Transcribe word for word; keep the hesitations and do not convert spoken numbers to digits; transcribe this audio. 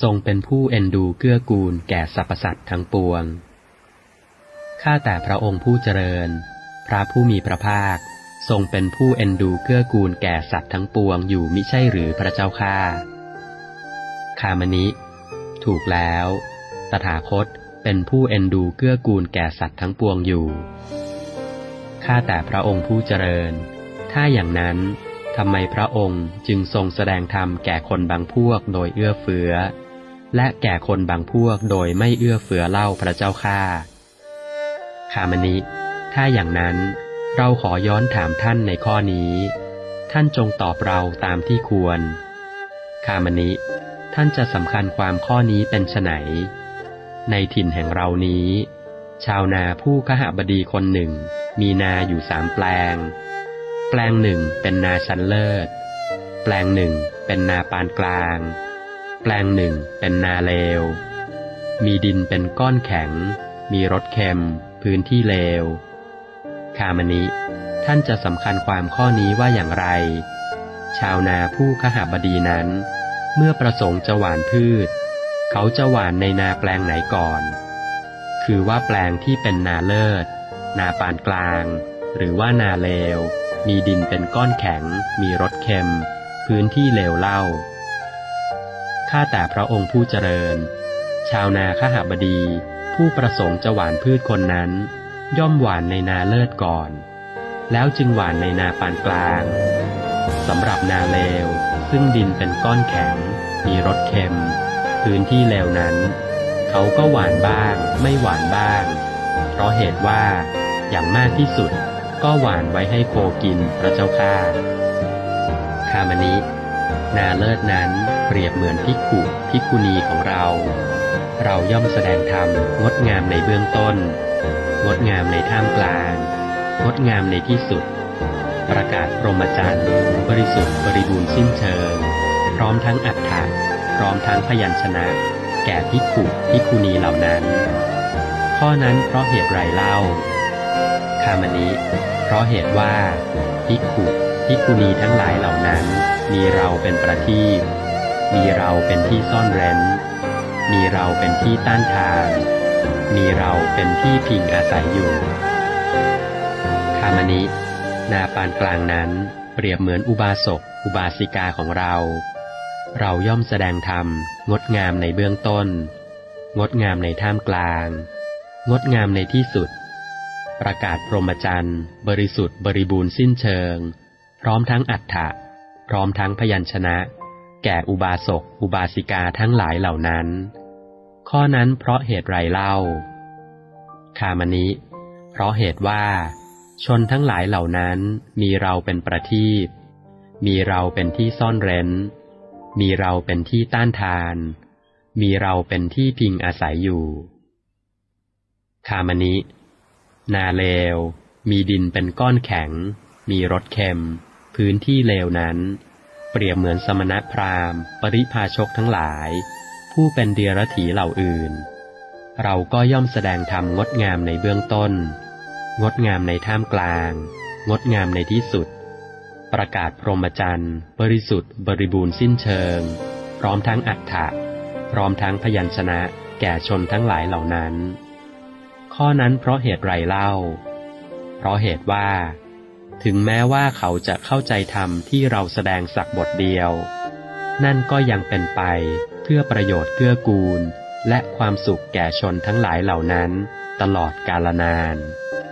ทรงเป็นผู้เอ็นดูเกื้อกูลแก่สรรพสัตว์ทั้งปวงข้าแต่พระองค์ผู้เจริญพระผู้มีพระภาคทรงเป็นผู้เอ็นดูเกื้อกูลแก่สัตว์ทั้งปวงอยู่มิใช่หรือพระเจ้าข้าคามณิถูกแล้วตถาคตเป็นผู้เอ็นดูเกื้อกูลแก่สัตว์ทั้งปวงอยู่ข้าแต่พระองค์ผู้เจริญถ้าอย่างนั้นทำไมพระองค์จึงทรงแสดงธรรมแก่คนบางพวกโดยเอื้อเฟื้อและแก่คนบางพวกโดยไม่เอื้อเฟื้อเล่าพระเจ้าข้าคามณิถ้าอย่างนั้นเราขอย้อนถามท่านในข้อนี้ท่านจงตอบเราตามที่ควรคามณิท่านจะสำคัญความข้อนี้เป็นไฉนในถิ่นแห่งเรานี้ชาวนาผู้คหบดีคนหนึ่งมีนาอยู่สามแปลงแปลงหนึ่งเป็นนาชั้นเลิศแปลงหนึ่งเป็นนาปานกลางแปลงหนึ่งเป็นนาเลวมีดินเป็นก้อนแข็งมีรสเค็มพื้นที่เลวคามณิท่านจะสำคัญความข้อนี้ว่าอย่างไรชาวนาผู้คหบดีนั้นเมื่อประสงค์จะหว่านพืชเขาจะหว่านในนาแปลงไหนก่อนคือว่าแปลงที่เป็นนาเลิศนาปานกลางหรือว่านาเลวมีดินเป็นก้อนแข็งมีรสเค็มพื้นที่เลวเล่าข้าแต่พระองค์ผู้เจริญชาวนาคหบดีผู้ประสงค์จะหว่านพืชคนนั้นย่อมหว่านในนาเลิศก่อนแล้วจึงหว่านในนาปานกลางสำหรับนาเลวซึ่งดินเป็นก้อนแข็งมีรสเค็มพื้นที่เลวนั้นเขาก็หว่านบ้างไม่หว่านบ้างเพราะเหตุว่าอย่างมากที่สุดก็หว่านไว้ให้โคกินพระเจ้าข้าคามณินาเลิศนั้นเปรียบเหมือนภิกขุภิกขุณีของเราเราย่อมแสดงธรรมงดงามในเบื้องต้นงดงามในท่ามกลางงดงามในที่สุดประกาศพรหมจรรย์บริสุทธิ์บริบูรณ์สิ้นเชิงพร้อมทั้งอรรถะพร้อมทั้งพยัญชนะแก่ภิกขุภิกขุณีเหล่านั้นข้อนั้นเพราะเหตุไรเล่าคามณิเพราะเหตุว่าภิกขุภิกขุณีทั้งหลายเหล่านั้นมีเราเป็นประทีปมีเราเป็นที่ซ่อนเร้นมีเราเป็นที่ต้านทานมีเราเป็นที่พิงอาศัยอยู่คามณินาปานกลางนั้นเปรียบเหมือนอุบาสกอุบาสิกาของเราเราย่อมแสดงธรรมงดงามในเบื้องต้นงดงามในท่ามกลางงดงามในที่สุดประกาศพรหมจรรย์บริสุทธิ์บริบูรณ์สิ้นเชิงพร้อมทั้งอรรถะพร้อมทั้งพยัญชนะแก่อุบาสกอุบาสิกาทั้งหลายเหล่านั้นข้อนั้นเพราะเหตุไรเล่าคามณิเพราะเหตุว่าชนทั้งหลายเหล่านั้นมีเราเป็นประทีปมีเราเป็นที่ซ่อนเร้นมีเราเป็นที่ต้านทานมีเราเป็นที่พิงอาศัยอยู่คามณินาเลวมีดินเป็นก้อนแข็งมีรสเค็มพื้นที่เลวนั้นเปรียบเหมือนสมณพราหมณ์ปริพาชกทั้งหลายผู้เป็นเดียรถีเหล่าอื่นเราก็ย่อมแสดงธรรมงดงามในเบื้องต้นงดงามในท่ามกลางงดงามในที่สุดประกาศพรหมจรรย์บริสุทธิ์บริบูรณ์สิ้นเชิงพร้อมทั้งอรรถะพร้อมทั้งพยัญชนะแก่ชนทั้งหลายเหล่านั้นข้อนั้นเพราะเหตุไรเล่าเพราะเหตุว่าถึงแม้ว่าเขาจะเข้าใจธรรมที่เราแสดงสักบทเดียวนั่นก็ยังเป็นไปเพื่อประโยชน์เกื้อกูลและความสุขแก่ชนทั้งหลายเหล่านั้นตลอดกาลนาน